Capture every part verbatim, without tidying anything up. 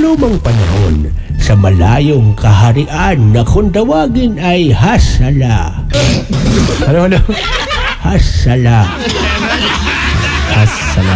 lumang panahon, sa malayong kaharian na kung tawagin ay Hasala. Ano, ano? Hasala. Hasala.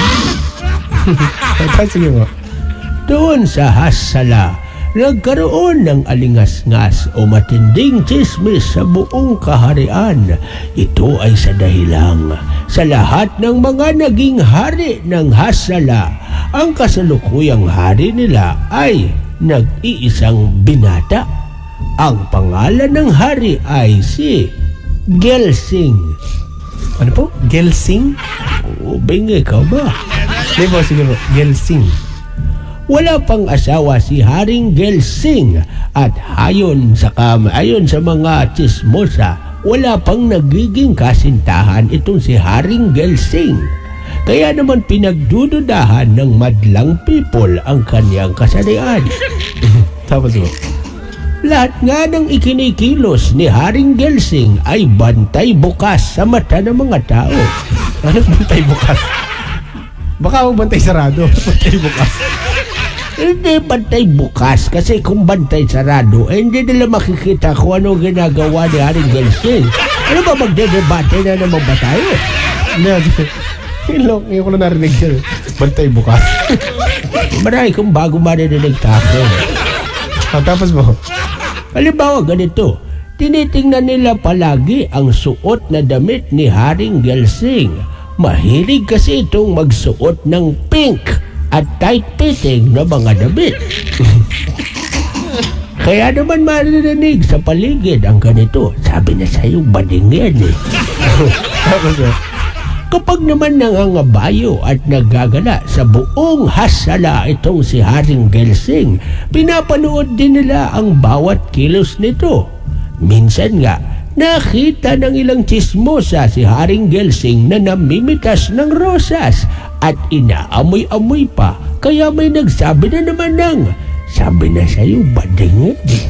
Sige mo. Doon sa Hasala, nagkaroon ng alingas-ngas o matinding chismis sa buong kaharian. Ito ay sa dahilang sa lahat ng mga naging hari ng Hasala, ang kasalukuyang hari nila ay nag-iisang binata. Ang pangalan ng hari ay si Gelsing. Ano po? Gelsing? O, bingi ka ba? Hindi po, sige po. Gelsing. Wala pang asawa si Haring Gelsing at ayon sa kam ayon sa mga chismosa, wala pang nagiging kasintahan itong si Haring Gelsing. Kaya naman pinagdududahan ng madlang people ang kanyang kasarian. Tapos po, lahat nga ng ikinikilos ni Haring Gelsing ay bantay bukas sa mata ng mga tao. anong bantay bukas? Baka ako bantay sarado. Bantay bukas. Hindi bantay bukas kasi kung bantay sarado, eh, hindi nila makikita kung ano ginagawa ni Haring Gelsing. Ano ba magdedebate na naman ba tayo? Hindi, Ngayon, ngayon ko na narinig siya. Bantay bukas. Marami kong bago marinig tako. Ah, tapos mo? Halimbawa ganito, tinitingnan nila palagi ang suot na damit ni Haring Gelsing. Mahilig kasi itong magsuot ng pink at tight-fitting na mga damit. Kaya naman maririnig sa paligid ang ganito. Sabi na sa'yo, bading yan eh. Kapag naman nangangabayo at naggagala sa buong Hasala itong si Haring Gelsing, pinapanood din nila ang bawat kilos nito. Minsan nga, nakita ng ilang chismosa si Haring Gelsing na namimitas ng rosas at inaamoy-amoy pa, kaya may nagsabi na naman ng, sabi na sa'yo, bading yan.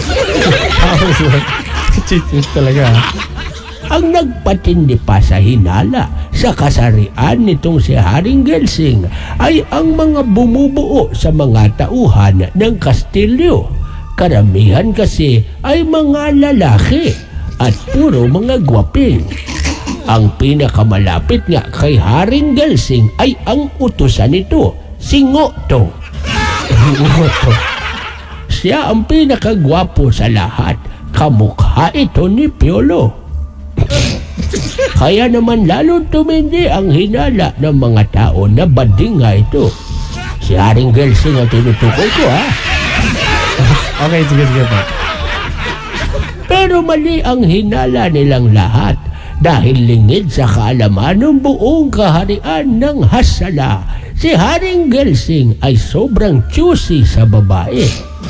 Cheating talaga. Ang nagpatindi pa sa hinala sa kasarian nitong si Haring Gelsing ay ang mga bumubuo sa mga tauhan ng kastilyo. Karamihan kasi ay mga lalaki at puro mga gwaping. Ang pinakamalapit nga kay Haring Gelsing ay ang utusan nito, si Ngoto. Ngoto. Siya ang pinakagwapo sa lahat, kamukha ito ni Piolo. Kaya naman lalong tumindi ang hinala ng mga tao na bading nga ito. Si Haring Gelsing ang tinutukoy ko, ha? Okay, sige, sige pa. Pero mali ang hinala nilang lahat dahil lingid sa kaalaman ng buong kaharian ng Hasala. Si Haring Gelsing ay sobrang choosy sa babae.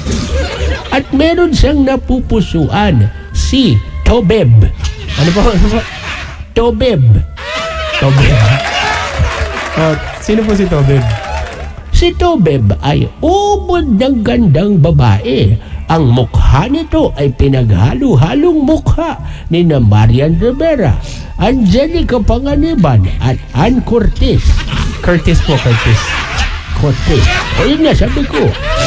At meron siyang napupusuan, si Tobeb. Ano po? Ano po? Tobeb. Tobeb. Oh, sino po si Tobeb? Si Tobeb ay ubod ng gandang babae. Ang mukha nito ay pinaghalo-halong mukha ni na Marian Rivera, Angelica Panganiban at Ann Curtis. Curtis po, Curtis. Curtis. O yun nga, sabi ko.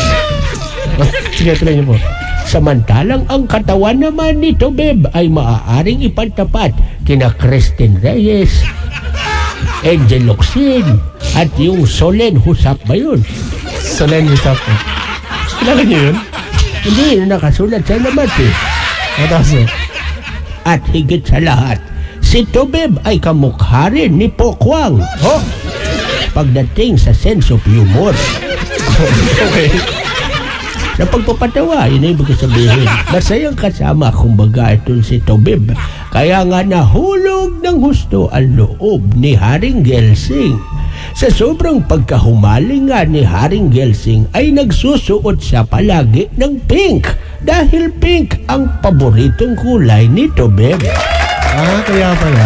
Sige, tuloy niyo po. Samantalang ang katawan naman ni Tobeb ay maaaring ipantapat kina Christine Reyes, Angel Locsin, at yung Solen Husap ba yun? Solen Husap po. Kilala niyo yun? Hindi, nakasulat sa naman eh. Mataso. At higit sa lahat, si Tobeb ay kamukha rin ni Pokwang. Oh! Pagdating sa sense of humor. Okay. Sa pagpapatawa, yun ay ibig sabihin. Masayang kasama, kumbaga, itong si Tobeb. Kaya nga nahulog ng husto ang loob ni Haring Gelsing. Sa sobrang pagkahumaling nga ni Haring Gelsing ay nagsusuot siya palagi ng pink dahil pink ang paboritong kulay ni Tobeb. Ah, kaya pala.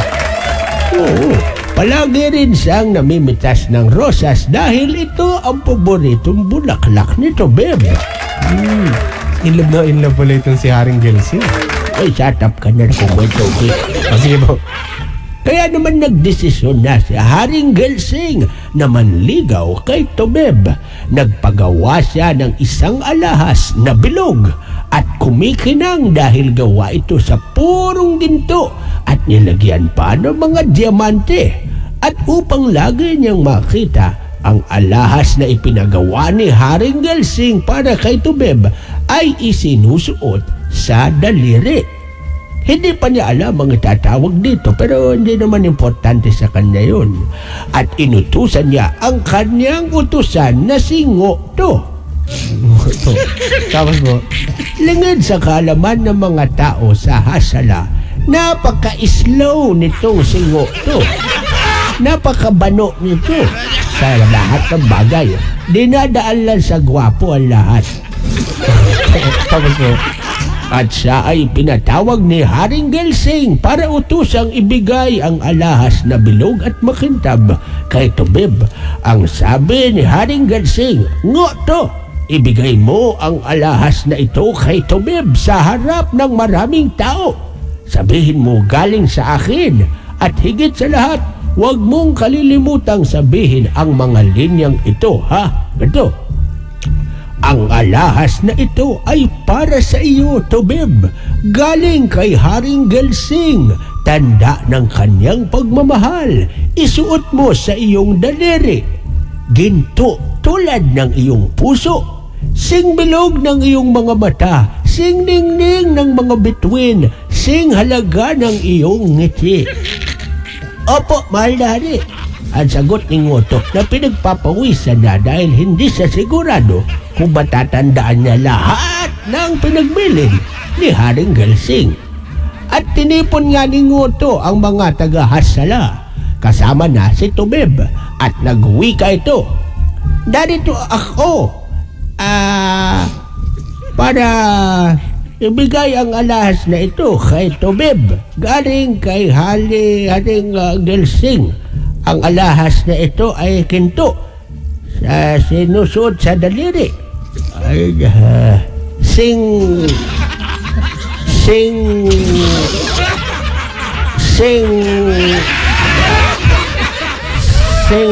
Oo, palagi rin siyang namimitas ng rosas dahil ito ang paboritong bulaklak ni Tobeb. Hmm, in love na in love pala itong si Haring Gelsing. Ay, shut up ka na kung may Tobeb. Oh, sige po. Kaya naman nagdesisyon na si Haring Gelsing na manligaw kay Tobeb. Nagpagawa siya ng isang alahas na bilog at kumikinang dahil gawa ito sa purong ginto at nilagyan pa ng mga diamante. At upang lagi niyang makita ang alahas na ipinagawa ni Haring Gelsing para kay Tobeb ay isinusuot sa daliri. Hindi pa niya alam ang itatawag dito pero hindi naman importante sa kanya yun. At inutusan niya ang kanyang utusan na si Ngokto. Ngokto. Tapos po? Lingid sa kaalaman ng mga tao sa Hasala, napaka-slow nitong si Ngokto. Napakabano nito sa lahat ng bagay. Dinadaan lang sa gwapo ang lahat. Tapos po? At siya ay pinatawag ni Haring Gelsing para utusang ibigay ang alahas na bilog at makintab kay Tobeb. Ang sabi ni Haring Gelsing, Ngokto, ibigay mo ang alahas na ito kay Tobeb sa harap ng maraming tao. Sabihin mo galing sa akin at higit sa lahat, huwag mong kalilimutang sabihin ang mga linyang ito, ha? Ito. Ang alahas na ito ay para sa iyo, Tobeb, galing kay Haring Gelsing, tanda ng kanyang pagmamahal. Isuot mo sa iyong daliri. Ginto tulad ng iyong puso, sing bilog ng iyong mga mata, sing ningning ng mga bituin, sing halaga ng iyong ngiti. Opo, mahal na hari. Ang sagot ni Ngokto na pinagpapawisan na dahil hindi siya sigurado kung matatandaan niya lahat ng pinagbilin ni Haring Gelsing. At tinipon nga ni Ngokto ang mga taga-Hasala kasama na si Tobeb at nagwika ito. Narito ako ah, para ibigay ang alahas na ito kay Tobeb galing kay Hali Haring uh, Gelsing. Ang alahas na ito ay ginto sa sinusod sa daliri. Ay, uh, sing sing sing sing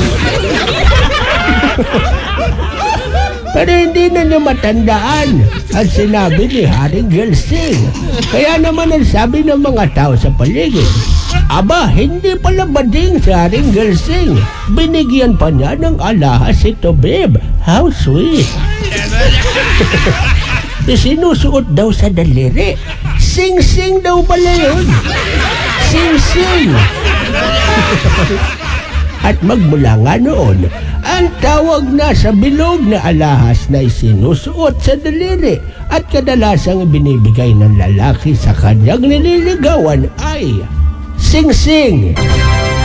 pero hindi na niya matandaan ang sinabi ni Haring Gelsing. Kaya naman ang sabi ng mga tao sa paligid, aba, hindi pala bading si Haring Gelsing. Binigyan pa niya ng alahas si Tobeb. How sweet. Sinusuot daw sa daliri. Sing-sing daw pala yun. Sing-sing. At magmula nga noon, ang tawag na sa bilog na alahas na isinusuot sa daliri at kadalasang binibigay ng lalaki sa kanyang nililigawan ay sing-sing.